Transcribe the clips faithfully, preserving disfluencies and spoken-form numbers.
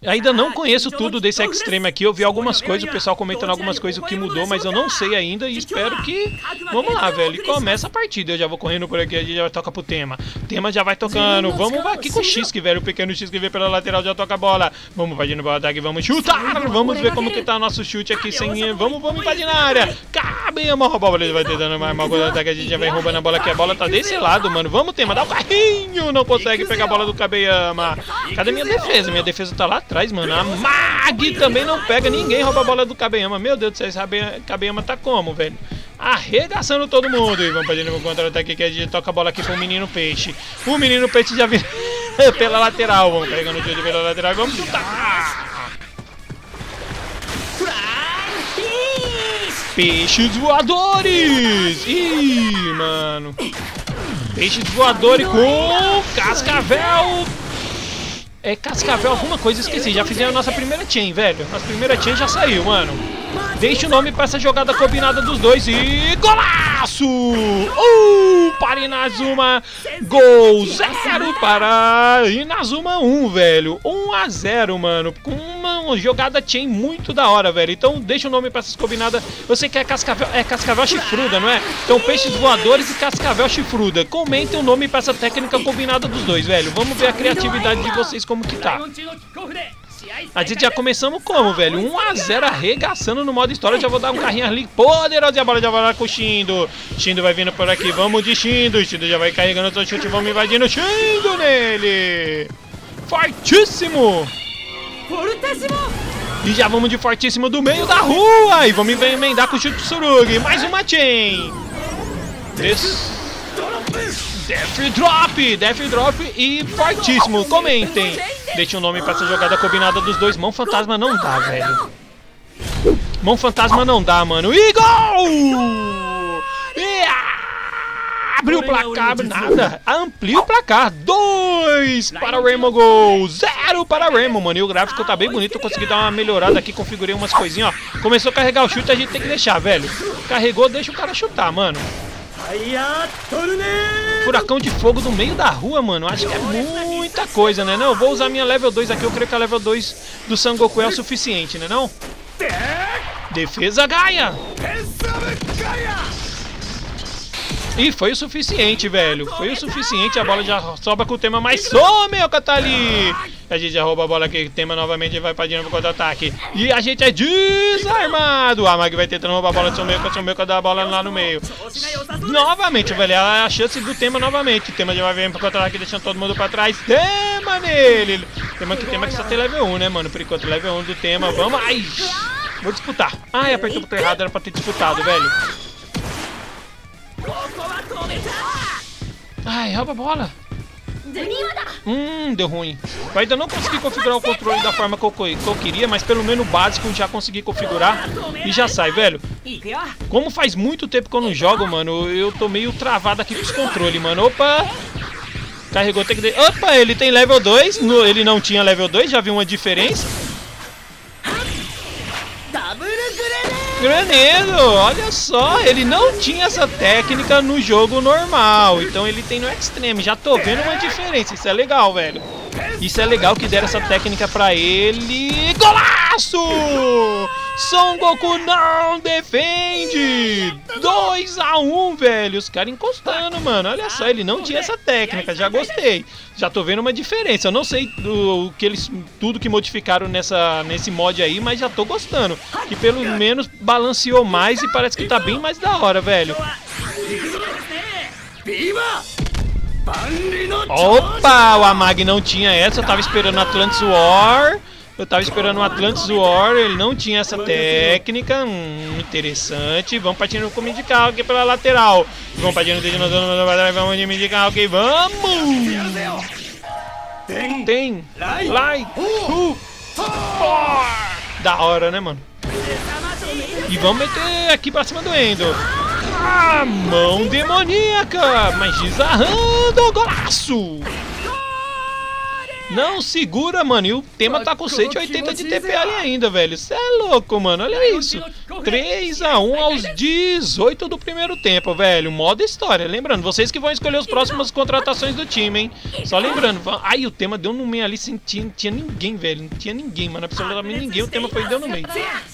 Ainda não conheço tudo desse Extreme aqui, eu vi algumas coisas, o pessoal comentando algumas coisas, o que mudou, mas eu não sei ainda e espero que... Vamos lá, velho, e começa a partida, eu já vou correndo por aqui, a gente já vai tocar pro tema. O tema já vai tocando, vamos aqui com o X, que velho, o pequeno X que vem pela lateral já toca a bola. Vamos invadindo o ataque, vamos chutar, vamos ver como que tá nosso chute aqui sem... Vamos, vamos invadir na área. Kabeyama rouba a bola, ele vai tentando mais mal quando o ataque, a gente já vem roubando a bola aqui, a bola tá desse lado, mano. Vamos, tema, dá o carrinho, não consegue pegar a bola do Kabeyama. Cadê minha defesa? Minha defesa tá lá atrás, mano. A Mag também não pega, ninguém rouba a bola do Kabeyama. Meu Deus do céu, esse Kabeyama tá como, velho? Arregaçando todo mundo. E vamos pra gente contra-ataque que a gente toca a bola aqui pro menino peixe. O menino peixe já vira pela lateral. Vamos pegando o chute pela lateral e vamos chutar. Peixes voadores. Ih, mano. Peixes voadores com Cascavel. É Cascavel alguma coisa, esqueci. Já fizemos a nossa primeira chain, velho. Nossa primeira chain já saiu, mano. Deixa o nome pra essa jogada combinada dos dois. E golaço! Uh, para Inazuma. Gol zero para Inazuma um, velho. um a zero, mano. Com uma jogada chain muito da hora, velho. Então deixa o nome pra essas combinadas. Eu sei que é Cascavel, é Cascavel Chifruda, não é? Então Peixes Voadores e Cascavel Chifruda. Comentem o nome pra essa técnica combinada dos dois, velho. Vamos ver a criatividade de vocês como que tá. A gente já começamos como, velho? um a zero arregaçando no modo história. Já vou dar um carrinho ali poderoso e a bola já vai lá com o Shindo. Shindo vai vindo por aqui, vamos de Shindo. Shindo já vai carregando o seu chute, vamos invadindo. Shindo nele. Fortíssimo. E já vamos de fortíssimo do meio da rua. E vamos emendar com o chute Tsurugi. Mais uma chain. Des... Death Drop, Death Drop e fortíssimo. Comentem. Deixa o nome pra essa jogada combinada dos dois. Mão fantasma não dá, velho. Mão fantasma não dá, mano. E gol! E abre o placar, nada. Amplia o placar. dois para o Rainbow Gol. zero para o Rainbow, mano. E o gráfico tá bem bonito. Eu consegui dar uma melhorada aqui. Configurei umas coisinhas, ó. Começou a carregar o chute, a gente tem que deixar, velho. Carregou, deixa o cara chutar, mano. Furacão de fogo no meio da rua, mano. Acho que é muita coisa, né? Não, eu vou usar minha level dois aqui. Eu creio que a level dois do Sangoku é o suficiente, né? Não? Defesa Gaia. E foi o suficiente, velho. Foi o suficiente. A bola já sobra com o tema, mas some, meu Catali. A gente já rouba a bola aqui. O tema novamente vai pra dentro pro contra-ataque. E a gente é desarmado. A Mag vai tentando roubar a bola do Someuca. O Someuca dá a bola lá no meio. Novamente, velho. É a chance do tema novamente. O tema já vai vir pro contra-ataque, deixando todo mundo pra trás. Tema nele. Tema que tema que só tem level um, né, mano? Por enquanto, level um do tema. Vamos. Ai. Vou disputar. Ai, apertou o botão errado. Era pra ter disputado, velho. Ai, rouba a bola. Hum, deu ruim. Eu ainda não consegui configurar o controle da forma que eu, que eu queria, mas pelo menos o básico já consegui configurar e já sai, velho. Como faz muito tempo que eu não jogo, mano, eu tô meio travado aqui com os controles, mano. Opa! Carregou, tem que... De... Opa, ele tem level dois, no... ele não tinha level dois, já viu uma diferença? Granedo, olha só, ele não tinha essa técnica no jogo normal, então ele tem no Extreme, já tô vendo uma diferença, isso é legal, velho. Isso é legal que deram essa técnica pra ele. Golaço! Son Goku não defende! dois a um, velho, os caras encostando, mano, olha só, ele não tinha essa técnica, já gostei. Já tô vendo uma diferença, eu não sei do, que eles, tudo que modificaram nessa, nesse mod aí, mas já tô gostando. Que pelo menos balanceou mais e parece que tá bem mais da hora, velho. Opa, o Amag não tinha essa, eu tava esperando o Atlantis War. Eu tava esperando o Atlantis War, ele não tinha essa técnica. Hum, interessante. Vamos partindo com o Midcal aqui pela lateral. Vamos partindo desde nós vamos de Midcal aqui, vamos! Tem! Light! Uh, da hora, né, mano? E vamos meter aqui pra cima do Endo. Ah, mão demoníaca! Mas desarrando o golaço! Não segura, mano. E o tema tá com cento e oitenta de T P ali ainda, velho. Cê é louco, mano. Olha isso. três a um aos dezoito do primeiro tempo, velho. Modo história. Lembrando, vocês que vão escolher as próximas contratações do time, hein? Só lembrando. Ai, o tema deu no meio ali sem tinha, tinha ninguém, velho. Não tinha ninguém, mano. Absolutamente ninguém. O tema foi deu no meio.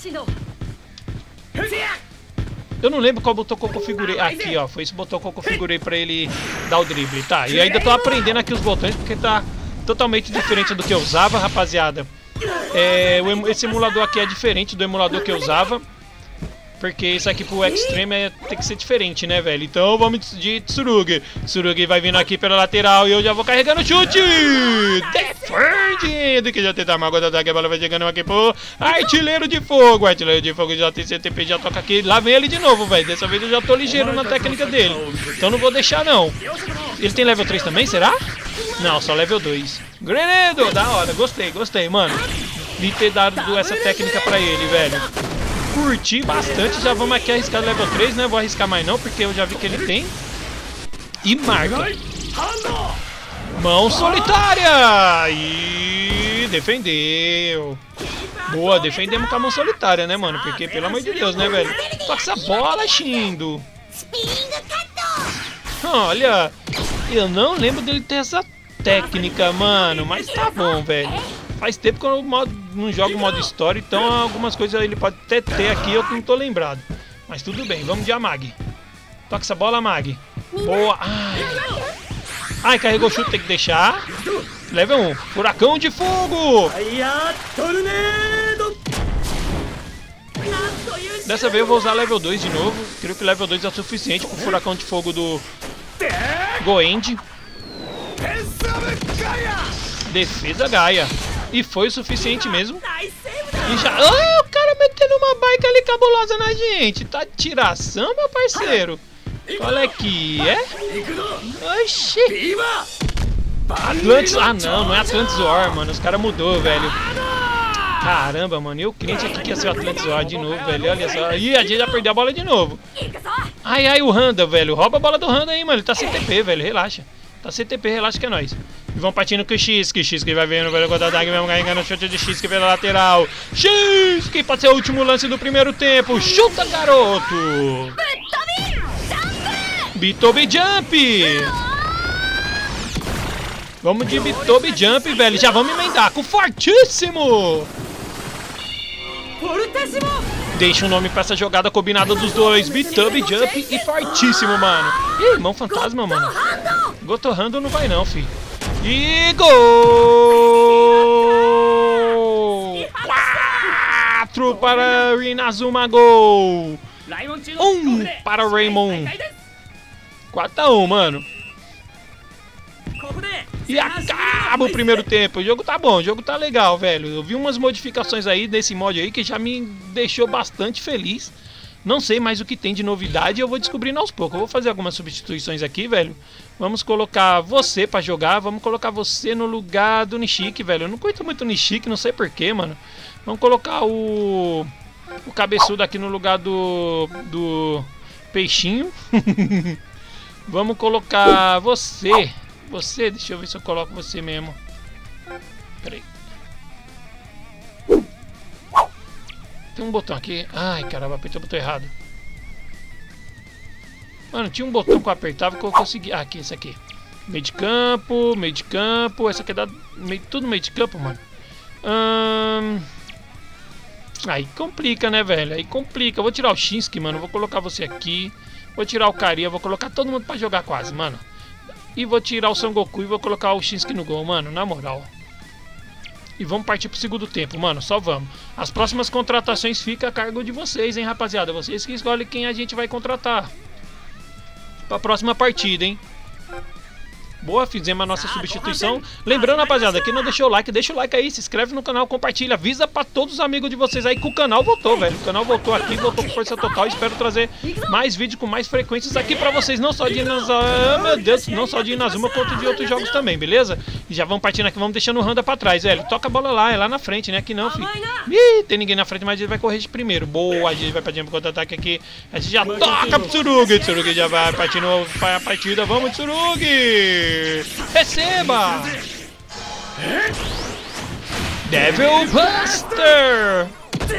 Eu não lembro qual botão que eu configurei. Aqui, ó. Foi esse botão que eu configurei pra ele dar o drible. Tá, e ainda tô aprendendo aqui os botões porque tá totalmente diferente do que eu usava, rapaziada. É, esse emulador aqui é diferente do emulador que eu usava. Porque isso aqui pro Extreme é, tem que ser diferente, né, velho? Então vamos de Tsurugi. Tsurugi vai vindo aqui pela lateral e eu já vou carregando o chute. Defende! Que já tenta mais agora da a bola vai chegando aqui pro Artilheiro de Fogo. Artilheiro de Fogo já tem C T P, já toca aqui. Lá vem ele de novo, velho. Dessa vez eu já tô ligeiro na técnica dele. Então não vou deixar, não. Ele tem level três também, será? Não, só level dois. Grenedo! Da hora, gostei, gostei, mano. De ter dado essa técnica pra ele, velho. Curti bastante, já vamos aqui arriscar level três, né? Vou arriscar mais não, porque eu já vi que ele tem. E marca. Mão solitária! E defendeu. Boa, defendemos com a mão solitária, né, mano? Porque, pelo amor de Deus, né, velho? Toca essa bola, Shindo. Olha, eu não lembro dele ter essa técnica, mano. Mas tá bom, velho. Faz tempo que eu não jogo modo história, então algumas coisas ele pode até ter aqui, eu não tô lembrado. Mas tudo bem, vamos de Amag. Toca essa bola, Amag. Boa. Ai, Ai carregou o chute, tem que deixar. Level um. Furacão de fogo. Dessa vez eu vou usar level dois de novo. Creio que level dois é o suficiente pro furacão de fogo do Goend. Defesa Gaia. E foi o suficiente mesmo. E já... Oh, o cara metendo uma bike ali cabulosa na gente. Tá de tiração, meu parceiro. Qual é que é? Oxi. Atlantis... Ah, não. Não é Atlantis War, mano. Os caras mudou, velho. Caramba, mano. Eu crente aqui que ia ser o Atlantis War de novo, velho. Olha só. Ih, a gente já perdeu a bola de novo. Ai, ai, o Handa, velho. Rouba a bola do Handa aí, mano. Ele tá sem T P, velho. Relaxa. Tá C T P, relaxa que é nóis. E vão partindo com o X, que X que vai vendo, velho, contra a Dag, mesmo ganhando o chute de X que pela lateral. X que pode ser o último lance do primeiro tempo. Chuta, garoto! Bitobi Jump! Vamos de Bitobi Jump, velho. Já vamos emendar com fortíssimo! Deixa o nome pra essa jogada combinada dos dois. Bitobi Jump e fortíssimo, mano. Ih, mão fantasma, mano. Gotorrando não vai não, fi. E gol! quatro para Inazuma Gol! um para o Raymond. quatro a um, mano. E acaba o primeiro tempo. O jogo tá bom, o jogo tá legal, velho. Eu vi umas modificações aí desse mod aí que já me deixou bastante feliz. Não sei mais o que tem de novidade, eu vou descobrindo aos poucos. Eu vou fazer algumas substituições aqui, velho. Vamos colocar você pra jogar. Vamos colocar você no lugar do Nishiki, velho. Eu não curto muito o Nishiki, não sei porquê, mano. Vamos colocar o... o cabeçudo aqui no lugar do... do... peixinho. Vamos colocar você... Você, deixa eu ver se eu coloco você mesmo. Peraí. Tem um botão aqui. Ai, caramba, apertei o botão errado. Mano, tinha um botão que eu apertava que eu consegui. Ah, aqui, esse aqui. Meio de campo, meio de campo. Essa aqui é da... meio... tudo meio de campo, mano. Hum... Aí complica, né, velho? Aí complica. Eu vou tirar o Shinsuke, mano. Vou colocar você aqui. Vou tirar o Karia. Vou colocar todo mundo pra jogar quase, mano. E vou tirar o Son Goku e vou colocar o Shinsuke no gol, mano, na moral. E vamos partir pro segundo tempo, mano, só vamos. As próximas contratações ficam a cargo de vocês, hein, rapaziada. Vocês que escolhem quem a gente vai contratar pra próxima partida, hein. Boa, fizemos a nossa substituição. Lembrando, rapaziada, quem não deixou o like, deixa o like aí, se inscreve no canal, compartilha, avisa pra todos os amigos de vocês aí que o canal voltou, velho. O canal voltou aqui, voltou com força total. Espero trazer mais vídeos com mais frequências aqui pra vocês, não só de Inazuma, ah, meu Deus, não só de Inazuma, quanto de outros jogos também, beleza? E já vamos partindo aqui, vamos deixando o Handa pra trás, velho. Toca a bola lá, é lá na frente, né? Aqui não, filho. Ih, tem ninguém na frente, mas ele vai correr de primeiro. Boa, a gente vai partindo pro contra-ataque aqui. A gente já toca pro Tsurugi. Tsurugi já vai partindo a partida. Vamos, Tsurugi! Receba! Devil Buster!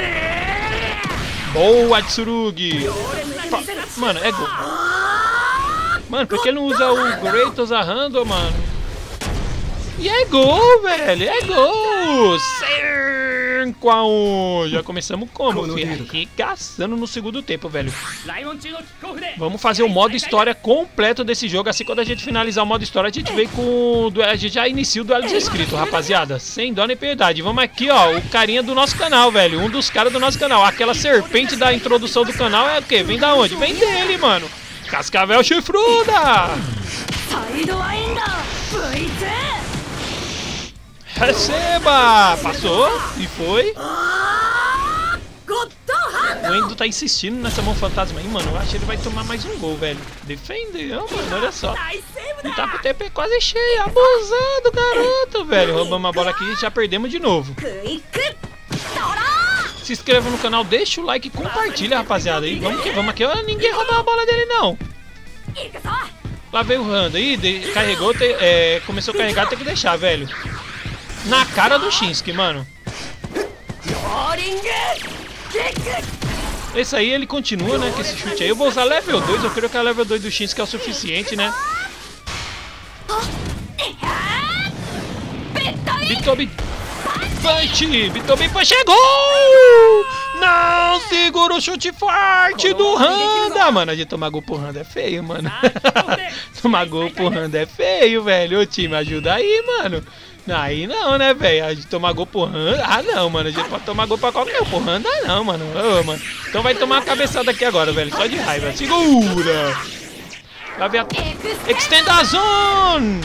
Boa, Tsurugi! Pa mano, é gol. Mano, por que ele não usa o Great Ozahando, mano? E é gol, velho! É gol! cinco a um! Já começamos como, filho? Arregaçando no segundo tempo, velho. Vamos fazer o modo história completo desse jogo. Assim, quando a gente finalizar o modo história, a gente vem com... A gente já inicia o duelo dos inscritos, rapaziada. Sem dó nem piedade. Vamos aqui, ó, o carinha do nosso canal, velho. Um dos caras do nosso canal. Aquela serpente da introdução do canal é o quê? Vem da onde? Vem dele, mano. Cascavel Chifruda! Receba! Passou e foi. O Endo tá insistindo nessa mão fantasma aí, mano. Eu acho que ele vai tomar mais um gol, velho. Defendeu, mano, olha só. Ele tá com o T P quase cheio. Abusado, garoto, velho. Roubamos a bola aqui e já perdemos de novo. Se inscreva no canal, deixa o like e compartilha, rapaziada. E vamos que vamos aqui. Olha, ninguém roubou a bola dele, não. Lá veio o Randa aí, de, carregou, te, é, começou a carregar, tem que deixar, velho. Na cara do Shinsuke, mano. Esse aí ele continua, né, com esse chute aí. Eu vou usar level dois, eu creio que a level dois do Shinsuke é o suficiente, né. Bitobi Punch! Bitobi Punch, chegou! Não segura o chute forte do Randa! Mano, a gente tomar gol pro Randa é feio, mano. Tomar gol pro Randa é feio, velho. Ô time, ajuda aí, mano. Aí não, né, velho? A gente tomar gol pro Randa. Ah, não, mano. A gente pode tomar gol pra qualquer um. Pro Randa, não, mano. Ô, mano. Então vai tomar uma cabeçada aqui agora, velho. Só de raiva. Segura! Vai ver a... Extend a zone!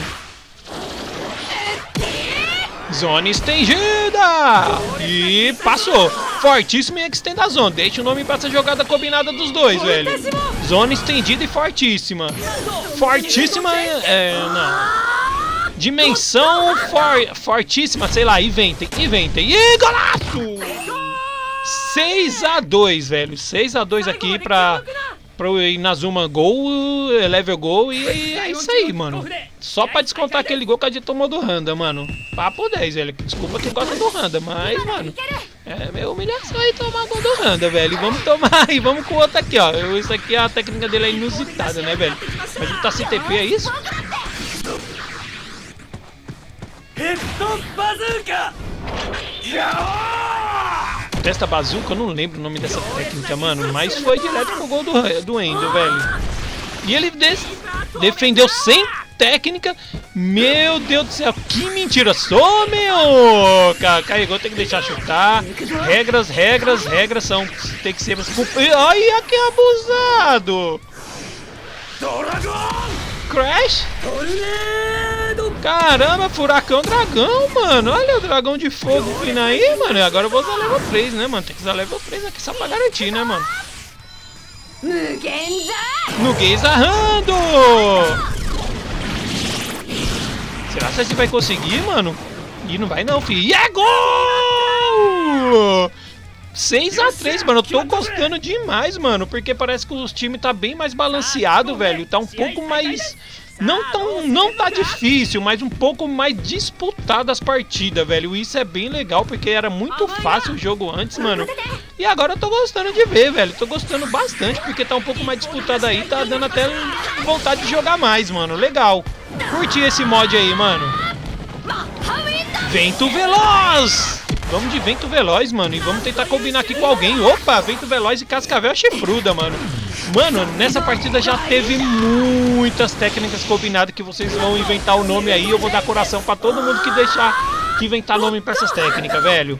Zona estendida! E passou. Fortíssimo em Extend a Zone. Deixa o nome pra essa jogada combinada dos dois, velho. Zona estendida e fortíssima. Fortíssima, é... não. Dimensão for, fortíssima, sei lá, inventem, inventem. E golaço! seis a dois, velho. seis a dois aqui pra... Pro Inazuma gol, level gol e, e é isso aí, mano. Só pra descontar aquele gol que a gente tomou do Randa, mano. Papo dez, velho. Desculpa quem gosta do Randa, mas, mano, é meio humilhação aí tomar gol do Randa, velho. E vamos tomar e vamos com o outro aqui, ó. Isso aqui, a técnica dele é inusitada, né, velho? A gente tá sem T P, é isso? Testa Bazooka, eu não lembro o nome dessa técnica, mano, mas foi direto pro gol do, do Endo, velho. E ele des, defendeu sem técnica. Meu Deus do céu, que mentira. Sou, meu! Carregou, tem que deixar chutar. Regras, regras, regras são... Tem que ser... Ai, que abusado! Crash? Caramba, furacão dragão, mano. Olha o dragão de fogo vindo aí, mano. E agora eu vou usar level três, né, mano? Tem que usar level três aqui só pra garantir, né, mano? Nugenzarrando! Será que a gente vai conseguir, mano? Ih, não vai não, filho. E é gol! seis a três, mano. Eu tô gostando demais, mano. Porque parece que o time tá bem mais balanceado, velho. Tá um pouco mais... Não, tão, não tá difícil, mas um pouco mais disputado as partidas, velho. Isso é bem legal, porque era muito fácil o jogo antes, mano. E agora eu tô gostando de ver, velho. Tô gostando bastante, porque tá um pouco mais disputado aí. Tá dando até vontade de jogar mais, mano. Legal. Curti esse mod aí, mano. Vento Veloz! Vamos de Vento Veloz, mano. E vamos tentar combinar aqui com alguém. Opa, Vento Veloz e Cascavel Chifruda, mano. Mano, nessa partida já teve muitas técnicas combinadas que vocês vão inventar o nome aí. Eu vou dar coração pra todo mundo que deixar que inventar nome pra essas técnicas, velho.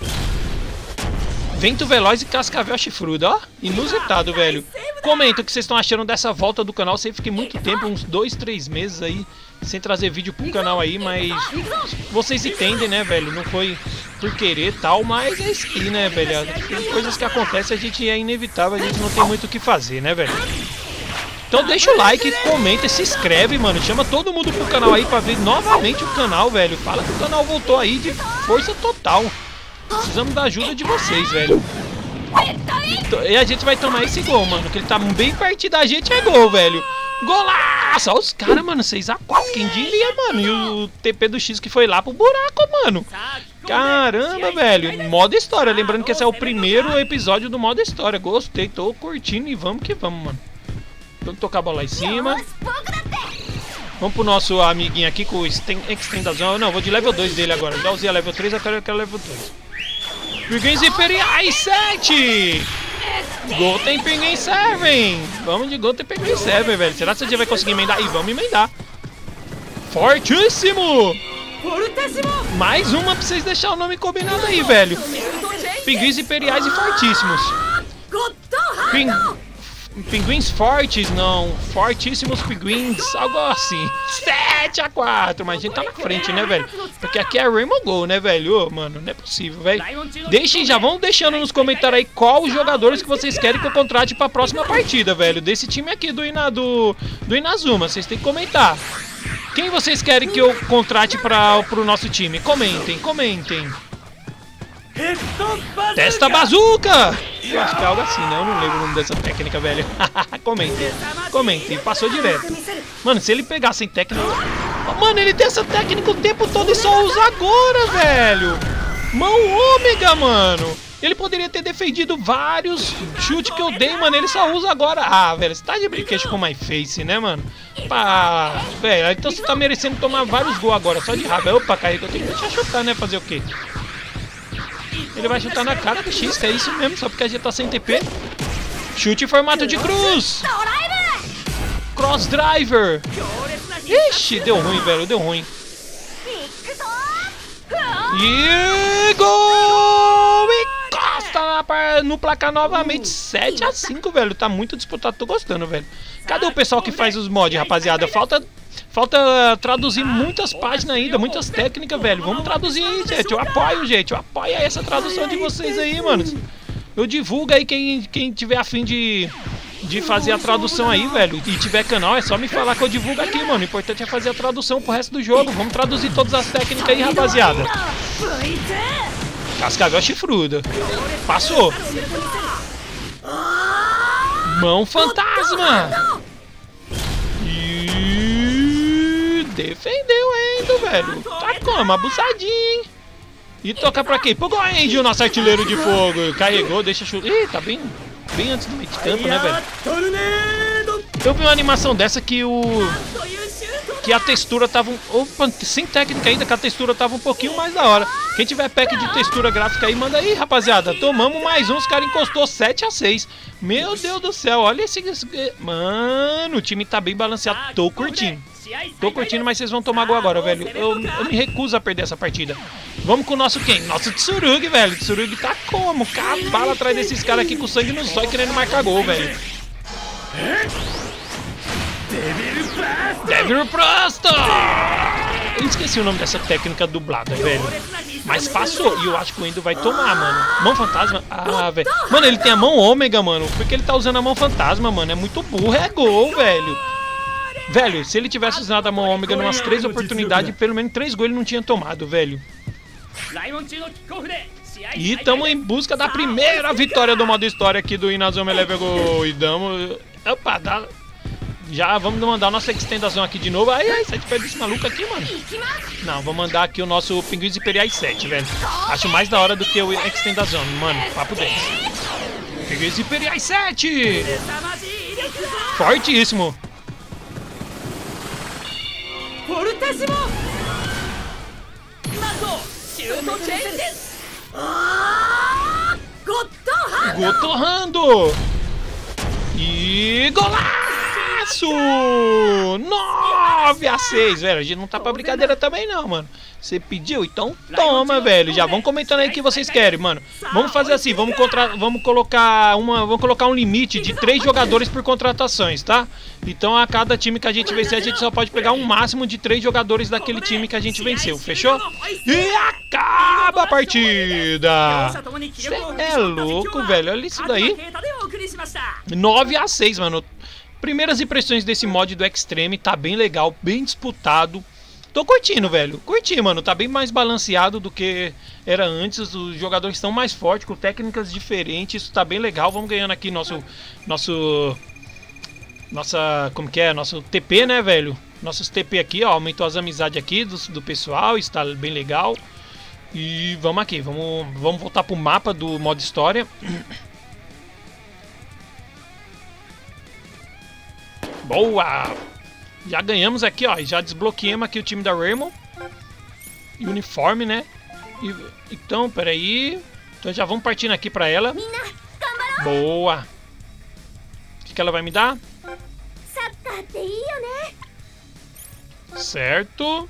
Vento Veloz e Cascavel Chifruda, ó. Inusitado, velho. Comenta o que vocês estão achando dessa volta do canal. Sei que fiquei muito tempo, uns dois, três meses aí, sem trazer vídeo pro canal aí, mas vocês entendem, né, velho? Não foi por querer e tal, mas é isso aí, né, velho? Tem coisas que acontecem, a gente é inevitável, a gente não tem muito o que fazer, né, velho? Então deixa o like, comenta, se inscreve, mano. Chama todo mundo pro canal aí pra ver novamente o canal, velho. Fala que o canal voltou aí de força total. Precisamos da ajuda de vocês, velho. E a gente vai tomar esse gol, mano. Que ele tá bem perto da gente, é gol, velho. Golaço! Olha os caras, mano, seis a quatro, quem diria, mano? E o T P do X que foi lá pro buraco, mano. Caramba, velho. Modo história. Lembrando que esse é o primeiro episódio do modo história. Gostei, tô curtindo e vamos que vamos, mano. Vamos tocar a bola lá em cima. Vamos pro nosso amiguinho aqui com o Extendazão. Não, vou de level dois dele agora. Já usei a level três, agora eu quero level dois. Pinguins Imperiais sete! Golden Pinguim Seven! Vamos de Golden Pinguim Seven, velho. Será que a gente vai conseguir emendar? Ih, vamos emendar. Fortíssimo! Mais uma pra vocês deixarem o nome combinado aí, velho. Pinguins Imperiais e fortíssimos. Ping... Pinguins fortes, não. Fortíssimos pinguins, algo assim. sete a quatro, mas a gente tá na frente, né, velho? Porque aqui é Rainbow Gol, né, velho? Ô, mano, não é possível, velho. Deixem, já vão deixando nos comentários aí qual os jogadores que vocês querem que eu contrate pra próxima partida, velho. Desse time aqui do, Ina, do, do Inazuma, vocês têm que comentar. Quem vocês querem que eu contrate pra, pro nosso time? Comentem, comentem. Testa Bazooka! Eu acho que é algo assim, né? Eu não lembro o nome dessa técnica, velho. Comentem, comentem, passou direto. Mano, se ele pegar sem técnica... Mano, ele tem essa técnica o tempo todo e só usa agora, velho. Mão ômega, mano. Ele poderia ter defendido vários chutes que eu dei, mano. Ele só usa agora. Ah, velho, você tá de brinquedo com My Face, né, mano? Pá, velho, então você tá merecendo tomar vários gols agora, só de raiva. Opa, carrega, eu tenho que deixar chutar, né? Fazer o quê? Ele vai chutar na cara do X, é isso mesmo, só porque a gente tá sem T P. Chute em formato de cruz. Cross Driver. Ixi, deu ruim, velho, deu ruim. E gol! Encosta no placar novamente. sete a cinco, velho, tá muito disputado, tô gostando, velho. Cadê o pessoal que faz os mods, rapaziada? Falta... Falta traduzir muitas páginas ainda, muitas técnicas, velho. Vamos traduzir aí, gente. Eu apoio, gente. Eu apoio essa tradução de vocês aí, mano. Eu divulgo aí quem, quem tiver afim de, de fazer a tradução aí, velho. E tiver canal, é só me falar que eu divulgo aqui, mano. O importante é fazer a tradução pro resto do jogo. Vamos traduzir todas as técnicas aí, rapaziada. Cascavel chifruda. Passou. Mão fantasma. Defendeu ainda, velho. Tá como? Abusadinho, hein? E toca pra quem? Pro Goenji, o nosso artilheiro de fogo. Carregou, deixa chutar. Ih, tá bem, bem antes do meio de campo, né, velho? Eu vi uma animação dessa que o... Que a textura tava... Um... Opa, sem técnica ainda, que a textura tava um pouquinho mais da hora. Quem tiver pack de textura gráfica aí, manda aí, rapaziada. Tomamos mais um, os caras encostou sete a seis. Meu Deus do céu, olha esse... Mano, o time tá bem balanceado. Tô curtindo. Tô curtindo, mas vocês vão tomar gol agora, velho. Eu, eu me recuso a perder essa partida. Vamos com o nosso quem? Nosso Tsurugi, velho. Tsurugi tá como? Cavalo atrás desses caras aqui com sangue no zóio querendo marcar gol, velho. Devil Blaster! Eu esqueci o nome dessa técnica dublada, velho. Mas passou. E eu acho que o Endo vai tomar, mano. Mão fantasma? Ah, velho. Mano, ele tem a mão ômega, mano. Por que ele tá usando a mão fantasma, mano? É muito burro. É gol, velho. Velho, se ele tivesse usado a mão ômega em umas três oportunidades, pelo menos três gols ele não tinha tomado, velho. E estamos em busca da primeira vitória do modo história aqui do Inazuma Eleven Go. E damos... Opa, dá... Já vamos mandar a nossa extendação aqui de novo. Ai, ai, sete pés desse maluco aqui, mano. Não, vou mandar aqui o nosso Pinguins Imperiais sete, velho. Acho mais da hora do que o extendação, mano. Papo dez. Pinguins Imperiais sete! Fortíssimo! Gotorrando! E golaço! nove a seis, velho. A gente não tá pra brincadeira também não, mano. Você pediu? Então toma, velho. Já vão comentando aí o que vocês querem, mano. Vamos fazer assim, vamos, contra... vamos colocar uma... vamos colocar um limite de três jogadores por contratações, tá? Então a cada time que a gente vencer, a gente só pode pegar um máximo de três jogadores daquele time que a gente venceu, fechou? E acaba a partida! Cê é louco, velho. Olha isso daí. nove a seis, mano. Primeiras impressões desse mod do Extreme, tá bem legal, bem disputado. Tô curtindo, velho. Curti, mano. Tá bem mais balanceado do que era antes. Os jogadores estão mais fortes, com técnicas diferentes. Isso tá bem legal. Vamos ganhando aqui nosso... Nosso... Nossa, como que é? Nosso T P, né, velho? Nossos T P aqui, ó, aumentou as amizades aqui do, do pessoal, está bem legal. E vamos aqui, vamos, vamos voltar pro mapa do modo história. Boa! Já ganhamos aqui, ó, já desbloqueamos aqui o time da Rainbow. E uniforme, né? E, então, peraí. Então já vamos partindo aqui pra ela. Boa! O que, que ela vai me dar? Certo.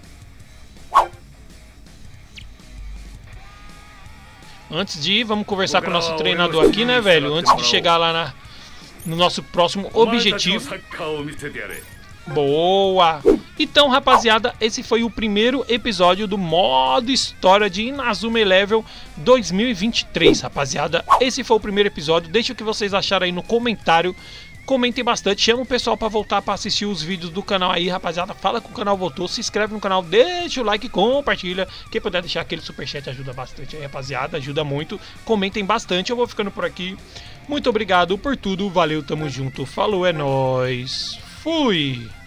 Antes de ir, vamos conversar com o nosso treinador aqui, né, velho? Antes de chegar lá na, no nosso próximo objetivo. Boa! Então, rapaziada, esse foi o primeiro episódio do modo história de Inazuma Eleven dois mil e vinte e três, rapaziada. Esse foi o primeiro episódio. Deixa o que vocês acharam aí no comentário. Comentem bastante, chama o pessoal pra voltar pra assistir os vídeos do canal aí, rapaziada. Fala que o canal voltou, se inscreve no canal, deixa o like, compartilha. Quem puder deixar aquele superchat ajuda bastante aí, rapaziada, ajuda muito. Comentem bastante, eu vou ficando por aqui. Muito obrigado por tudo, valeu, tamo junto, falou, é nóis, fui!